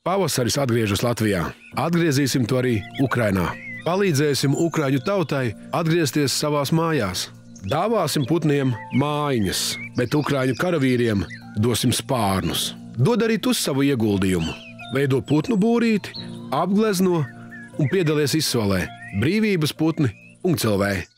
Pavasaris atgriežas Latvijā. Atgriezīsim to arī Ukrainā. Palīdzēsim ukraiņu tautai atgriezties savās mājās. Dāvāsim putniem mājiņas, bet ukraiņu karavīriem dosim spārnus. Dod arī tu savu ieguldījumu. Veido putnu būrīti, apglezno un piedalies izsolē. Brīvības putni.lv